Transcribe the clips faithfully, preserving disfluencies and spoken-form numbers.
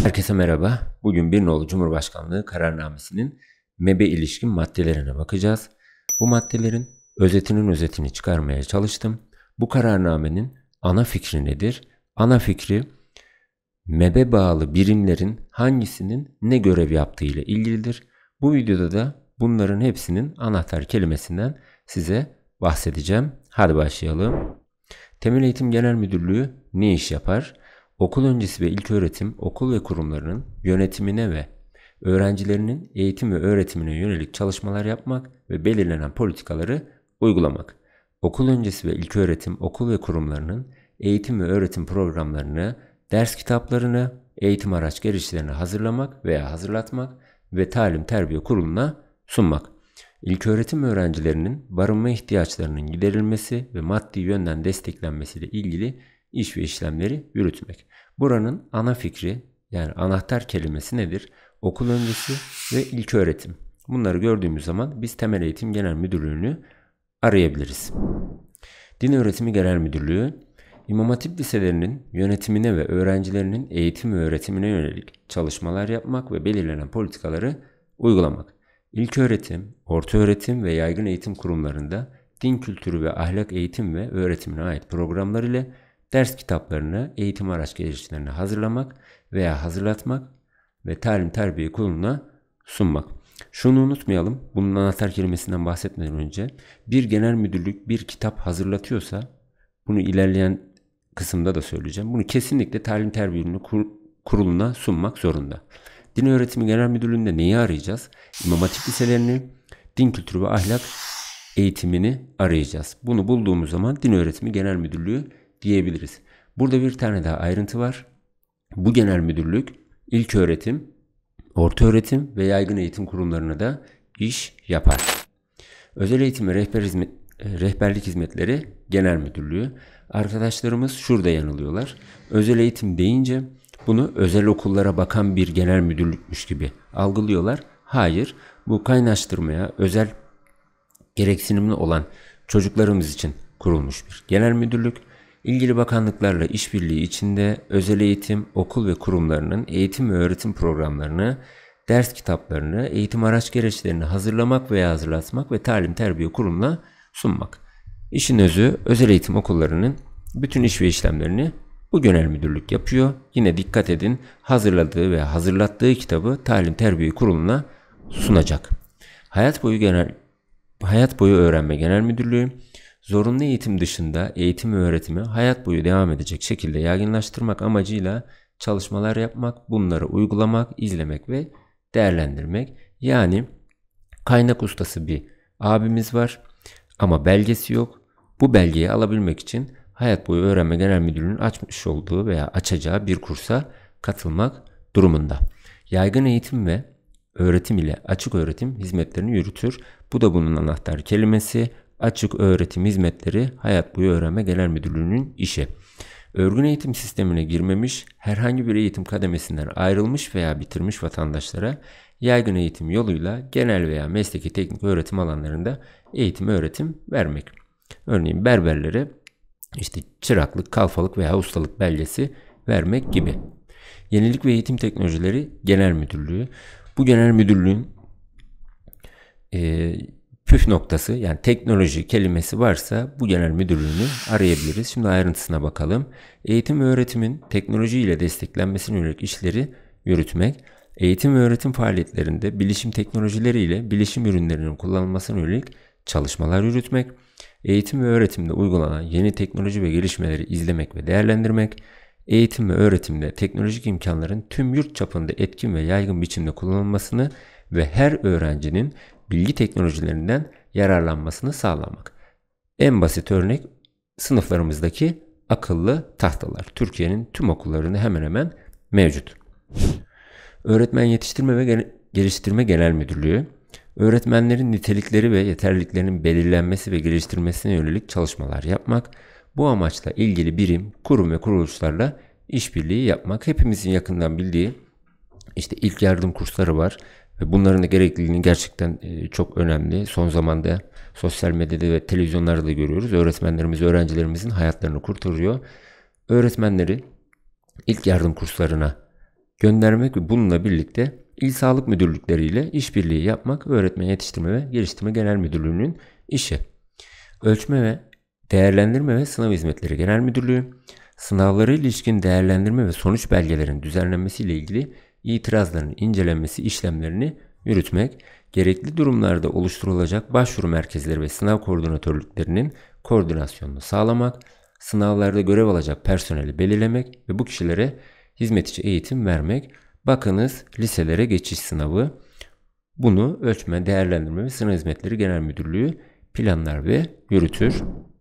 Herkese merhaba. Bugün bir nolu Cumhurbaşkanlığı kararnamesinin M E B'e ilişkin maddelerine bakacağız. Bu maddelerin özetinin özetini çıkarmaya çalıştım. Bu kararnamenin ana fikri nedir? Ana fikri M E B'e bağlı birimlerin hangisinin ne görev yaptığı ile ilgilidir. Bu videoda da bunların hepsinin anahtar kelimesinden size bahsedeceğim. Hadi başlayalım. Temel Eğitim Genel Müdürlüğü ne iş yapar? Okul öncesi ve ilköğretim okul ve kurumlarının yönetimine ve öğrencilerinin eğitim ve öğretimine yönelik çalışmalar yapmak ve belirlenen politikaları uygulamak. Okul öncesi ve ilköğretim okul ve kurumlarının eğitim ve öğretim programlarını, ders kitaplarını, eğitim araç gereçlerini hazırlamak veya hazırlatmak ve talim terbiye kuruluna sunmak. İlköğretim öğrencilerinin barınma ihtiyaçlarının giderilmesi ve maddi yönden desteklenmesiyle ilgili iş ve işlemleri yürütmek. Buranın ana fikri, yani anahtar kelimesi nedir? Okul öncesi ve ilköğretim. Bunları gördüğümüz zaman biz Temel Eğitim Genel Müdürlüğü'nü arayabiliriz. Din Öğretimi Genel Müdürlüğü, İmam Hatip liselerinin yönetimine ve öğrencilerinin eğitim ve öğretimine yönelik çalışmalar yapmak ve belirlenen politikaları uygulamak. İlköğretim, ortaöğretim ve yaygın eğitim kurumlarında din kültürü ve ahlak eğitim ve öğretimine ait programlar ile ders kitaplarını, eğitim araç gereçlerini hazırlamak veya hazırlatmak ve talim terbiye kuruluna sunmak. Şunu unutmayalım, bunun anahtar kelimesinden bahsetmeden önce bir genel müdürlük bir kitap hazırlatıyorsa, bunu ilerleyen kısımda da söyleyeceğim, bunu kesinlikle talim terbiye kuruluna sunmak zorunda. Din Öğretimi Genel Müdürlüğü'nde neyi arayacağız? İmam Hatip liselerini, din kültürü ve ahlak eğitimini arayacağız. Bunu bulduğumuz zaman Din Öğretimi Genel Müdürlüğü diyebiliriz. Burada bir tane daha ayrıntı var. Bu genel müdürlük ilköğretim, ortaöğretim ve yaygın eğitim kurumlarına da iş yapar. Özel eğitim ve rehber hizmet, rehberlik hizmetleri genel müdürlüğü. Arkadaşlarımız şurada yanılıyorlar. Özel eğitim deyince bunu özel okullara bakan bir genel müdürlükmüş gibi algılıyorlar. Hayır, bu kaynaştırmaya özel gereksinimli olan çocuklarımız için kurulmuş bir genel müdürlük. İlgili bakanlıklarla işbirliği içinde özel eğitim, okul ve kurumlarının eğitim ve öğretim programlarını, ders kitaplarını, eğitim araç gereçlerini hazırlamak veya hazırlatmak ve talim terbiye kurumuna sunmak. İşin özü, özel eğitim okullarının bütün iş ve işlemlerini bu genel müdürlük yapıyor. Yine dikkat edin, hazırladığı veya hazırlattığı kitabı talim terbiye kuruluna sunacak. Hayat boyu genel Hayat boyu öğrenme genel müdürlüğü, zorunlu eğitim dışında eğitim ve öğretimi hayat boyu devam edecek şekilde yaygınlaştırmak amacıyla çalışmalar yapmak, bunları uygulamak, izlemek ve değerlendirmek. Yani kaynak ustası bir abimiz var ama belgesi yok. Bu belgeyi alabilmek için Hayat Boyu Öğrenme Genel Müdürlüğü'nün açmış olduğu veya açacağı bir kursa katılmak durumunda. Yaygın eğitim ve öğretim ile açık öğretim hizmetlerini yürütür. Bu da bunun anahtar kelimesi. Açık öğretim hizmetleri Hayat Boyu Öğrenme Genel Müdürlüğü'nün işi. Örgün eğitim sistemine girmemiş, herhangi bir eğitim kademesinden ayrılmış veya bitirmiş vatandaşlara yaygın eğitim yoluyla genel veya mesleki teknik öğretim alanlarında eğitim öğretim vermek. Örneğin berberlere işte çıraklık, kalfalık veya ustalık belgesi vermek gibi. Yenilik ve Eğitim Teknolojileri Genel Müdürlüğü. Bu genel müdürlüğün e, püf noktası, yani teknoloji kelimesi varsa bu genel müdürlüğünü arayabiliriz. Şimdi ayrıntısına bakalım. Eğitim ve öğretimin teknoloji ile desteklenmesine yönelik işleri yürütmek. Eğitim ve öğretim faaliyetlerinde bilişim teknolojileri ile bilişim ürünlerinin kullanılmasına yönelik çalışmalar yürütmek. Eğitim ve öğretimde uygulanan yeni teknoloji ve gelişmeleri izlemek ve değerlendirmek. Eğitim ve öğretimde teknolojik imkanların tüm yurt çapında etkin ve yaygın biçimde kullanılmasını ve her öğrencinin bilgi teknolojilerinden yararlanmasını sağlamak. En basit örnek sınıflarımızdaki akıllı tahtalar. Türkiye'nin tüm okullarında hemen hemen mevcut. Öğretmen Yetiştirme ve Geliştirme Genel Müdürlüğü, öğretmenlerin nitelikleri ve yeterliliklerinin belirlenmesi ve geliştirilmesine yönelik çalışmalar yapmak, bu amaçla ilgili birim, kurum ve kuruluşlarla işbirliği yapmak. Hepimizin yakından bildiği işte ilk yardım kursları var ve bunların da gerekliliğini gerçekten çok önemli. Son zamanda sosyal medyada ve televizyonlarda da görüyoruz. Öğretmenlerimiz, öğrencilerimizin hayatlarını kurtarıyor. Öğretmenleri ilk yardım kurslarına göndermek ve bununla birlikte İl Sağlık Müdürlükleriyle işbirliği yapmak Öğretmen Yetiştirme ve Geliştirme Genel Müdürlüğü'nün işi. Ölçme ve Değerlendirme ve Sınav Hizmetleri Genel Müdürlüğü, sınavlara ilişkin değerlendirme ve sonuç belgelerinin düzenlenmesiyle ilgili itirazların incelenmesi işlemlerini yürütmek, gerekli durumlarda oluşturulacak başvuru merkezleri ve sınav koordinatörlüklerinin koordinasyonunu sağlamak, sınavlarda görev alacak personeli belirlemek ve bu kişilere hizmet içi eğitim vermek. Bakınız liselere geçiş sınavı. Bunu Ölçme, Değerlendirme ve Sınav Hizmetleri Genel Müdürlüğü planlar ve yürütür.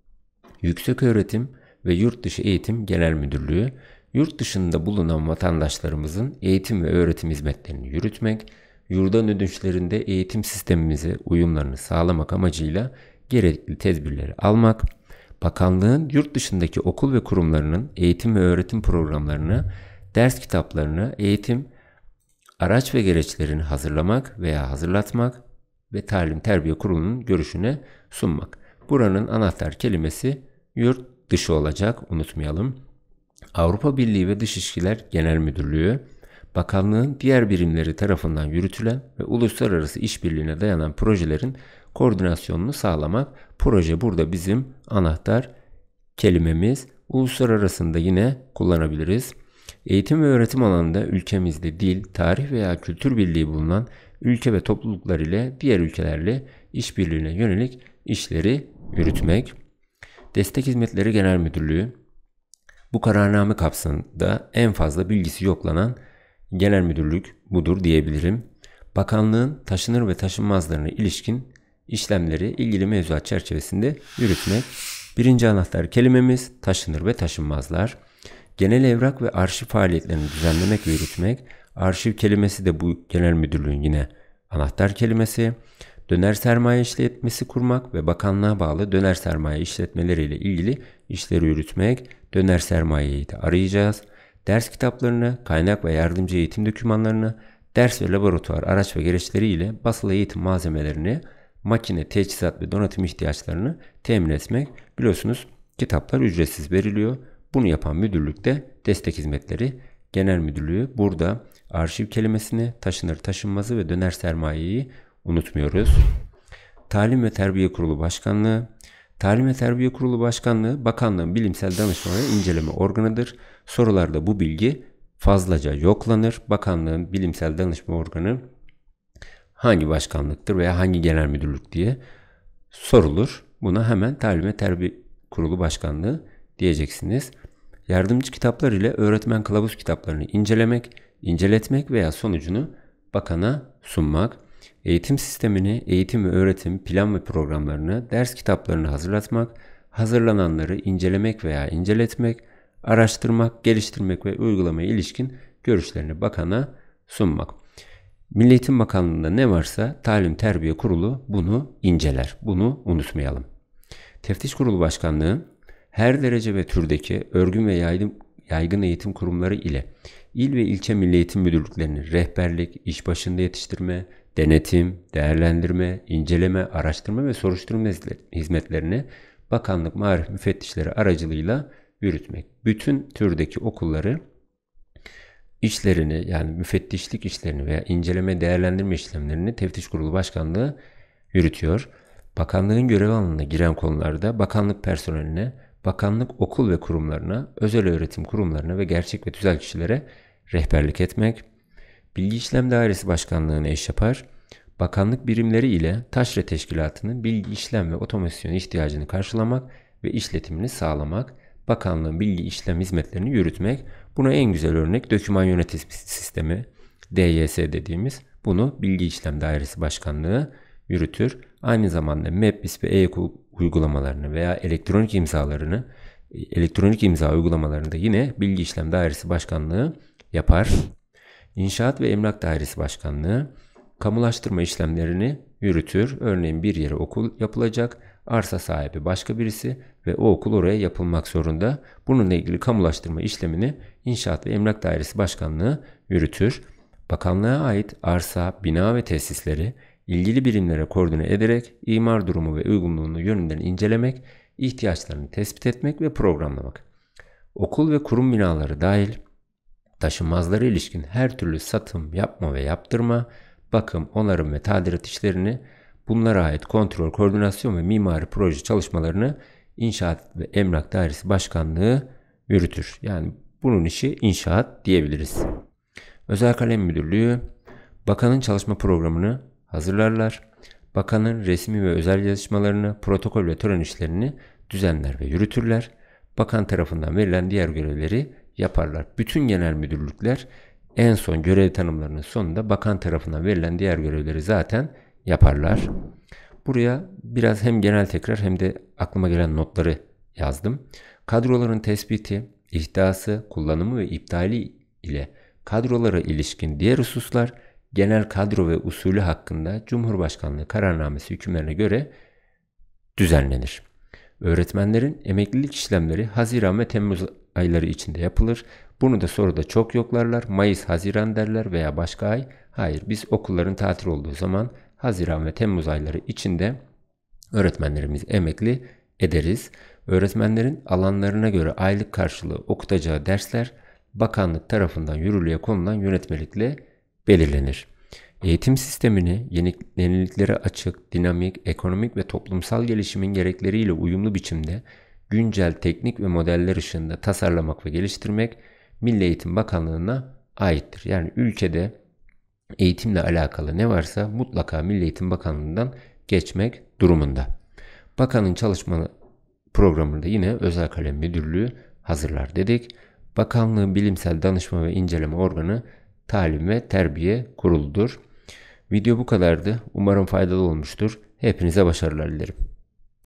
Yükseköğretim ve Yurtdışı Eğitim Genel Müdürlüğü, yurt dışında bulunan vatandaşlarımızın eğitim ve öğretim hizmetlerini yürütmek, yurda dönüşlerinde eğitim sistemimize uyumlarını sağlamak amacıyla gerekli tedbirleri almak, bakanlığın yurt dışındaki okul ve kurumlarının eğitim ve öğretim programlarını, ders kitaplarını, eğitim, araç ve gereçlerini hazırlamak veya hazırlatmak ve Talim Terbiye Kurulu'nun görüşüne sunmak. Buranın anahtar kelimesi yurt dışı olacak, unutmayalım. Avrupa Birliği ve Dışişler Genel Müdürlüğü, bakanlığın diğer birimleri tarafından yürütülen ve uluslararası işbirliğine dayanan projelerin koordinasyonunu sağlamak. Proje burada bizim anahtar kelimemiz. Uluslararasında yine kullanabiliriz. Eğitim ve öğretim alanında ülkemizde dil, tarih veya kültür birliği bulunan ülke ve topluluklar ile diğer ülkelerle işbirliğine yönelik işleri yürütmek. Destek Hizmetleri Genel Müdürlüğü, bu kararname kapsamında en fazla bilgisi yoklanan genel müdürlük budur diyebilirim. Bakanlığın taşınır ve taşınmazlarına ilişkin işlemleri ilgili mevzuat çerçevesinde yürütmek. Birinci anahtar kelimemiz taşınır ve taşınmazlar. Genel evrak ve arşiv faaliyetlerini düzenlemek ve yürütmek. Arşiv kelimesi de bu genel müdürlüğün yine anahtar kelimesi. Döner sermaye işletmesi kurmak ve bakanlığa bağlı döner sermaye işletmeleriyle ilgili işleri yürütmek. Döner sermayeyi de arayacağız. Ders kitaplarını, kaynak ve yardımcı eğitim dokümanlarını, ders ve laboratuvar araç ve gereçleri ile basılı eğitim malzemelerini, makine, teçhizat ve donatım ihtiyaçlarını temin etmek. Biliyorsunuz kitaplar ücretsiz veriliyor. Bunu yapan müdürlükte Destek Hizmetleri Genel Müdürlüğü. Burada arşiv kelimesini, taşınır taşınmazı ve döner sermayeyi unutmuyoruz. Talim ve Terbiye Kurulu Başkanlığı. Talim ve Terbiye Kurulu Başkanlığı, bakanlığın bilimsel danışma ve inceleme organıdır. Sorularda bu bilgi fazlaca yoklanır. Bakanlığın bilimsel danışma organı hangi başkanlıktır veya hangi genel müdürlük diye sorulur. Buna hemen Talim ve Terbiye Kurulu Başkanlığı diyeceksiniz. Yardımcı kitaplar ile öğretmen kılavuz kitaplarını incelemek, inceletmek veya sonucunu bakana sunmak. Eğitim sistemini, eğitim ve öğretim plan ve programlarını, ders kitaplarını hazırlatmak, hazırlananları incelemek veya inceletmek, araştırmak, geliştirmek ve uygulamaya ilişkin görüşlerini bakana sunmak. Milli Eğitim Bakanlığı'nda ne varsa Talim Terbiye Kurulu bunu inceler. Bunu unutmayalım. Teftiş Kurulu Başkanlığı, her derece ve türdeki örgün ve yaygın, yaygın eğitim kurumları ile il ve ilçe milli eğitim müdürlüklerini rehberlik, iş başında yetiştirme, denetim, değerlendirme, inceleme, araştırma ve soruşturma hizmetlerini bakanlık marif müfettişleri aracılığıyla yürütmek. Bütün türdeki okulları işlerini, yani müfettişlik işlerini veya inceleme, değerlendirme işlemlerini Teftiş Kurulu Başkanlığı yürütüyor. Bakanlığın görev alanına giren konularda bakanlık personeline, bakanlık okul ve kurumlarına, özel öğretim kurumlarına ve gerçek ve tüzel kişilere rehberlik etmek. Bilgi İşlem Dairesi Başkanlığı'na eş yapar. Bakanlık birimleri ile taşra teşkilatının bilgi işlem ve otomasyon ihtiyacını karşılamak ve işletimini sağlamak. Bakanlığın bilgi işlem hizmetlerini yürütmek. Buna en güzel örnek doküman yönetim sistemi, D Y S dediğimiz. Bunu Bilgi İşlem Dairesi Başkanlığı yürütür. Aynı zamanda M E P, B İ S ve E uygulamalarını veya elektronik imzalarını, elektronik imza uygulamalarını da yine Bilgi İşlem Dairesi Başkanlığı yapar. İnşaat ve Emlak Dairesi Başkanlığı kamulaştırma işlemlerini yürütür. Örneğin bir yere okul yapılacak, arsa sahibi başka birisi ve o okul oraya yapılmak zorunda. Bununla ilgili kamulaştırma işlemini İnşaat ve Emlak Dairesi Başkanlığı yürütür. Bakanlığa ait arsa, bina ve tesisleri ilgili birimlere koordine ederek imar durumu ve uygunluğunu yönünden incelemek, ihtiyaçlarını tespit etmek ve programlamak. Okul ve kurum binaları dahil taşınmazlara ilişkin her türlü satım, yapma ve yaptırma, bakım, onarım ve tadilat işlerini, bunlara ait kontrol, koordinasyon ve mimari proje çalışmalarını İnşaat ve Emlak Dairesi Başkanlığı yürütür. Yani bunun işi inşaat diyebiliriz. Özel Kalem Müdürlüğü, bakanın çalışma programını hazırlarlar. Bakanın resmi ve özel yazışmalarını, protokol ve tören işlerini düzenler ve yürütürler. Bakan tarafından verilen diğer görevleri yaparlar. Bütün genel müdürlükler en son görev tanımlarının sonunda bakan tarafından verilen diğer görevleri zaten yaparlar. Buraya biraz hem genel tekrar hem de aklıma gelen notları yazdım. Kadroların tespiti, ihdası, kullanımı ve iptali ile kadrolara ilişkin diğer hususlar genel kadro ve usulü hakkında Cumhurbaşkanlığı kararnamesi hükümlerine göre düzenlenir. Öğretmenlerin emeklilik işlemleri Haziran ve Temmuz ayları içinde yapılır. Bunu da soruda çok yoklarlar. Mayıs, Haziran derler veya başka ay. Hayır, biz okulların tatil olduğu zaman Haziran ve Temmuz ayları içinde öğretmenlerimiz emekli ederiz. Öğretmenlerin alanlarına göre aylık karşılığı okutacağı dersler bakanlık tarafından yürürlüğe konulan yönetmelikle belirlenir. Eğitim sistemini yeniliklere açık, dinamik, ekonomik ve toplumsal gelişimin gerekleriyle uyumlu biçimde güncel teknik ve modeller ışığında tasarlamak ve geliştirmek Milli Eğitim Bakanlığı'na aittir. Yani ülkede eğitimle alakalı ne varsa mutlaka Milli Eğitim Bakanlığı'ndan geçmek durumunda. Bakanın çalışma programını da yine Özel Kalem Müdürlüğü hazırlar dedik. Bakanlığın bilimsel danışma ve inceleme organı Talim ve Terbiye Kurulu'dur. Video bu kadardı. Umarım faydalı olmuştur. Hepinize başarılar dilerim.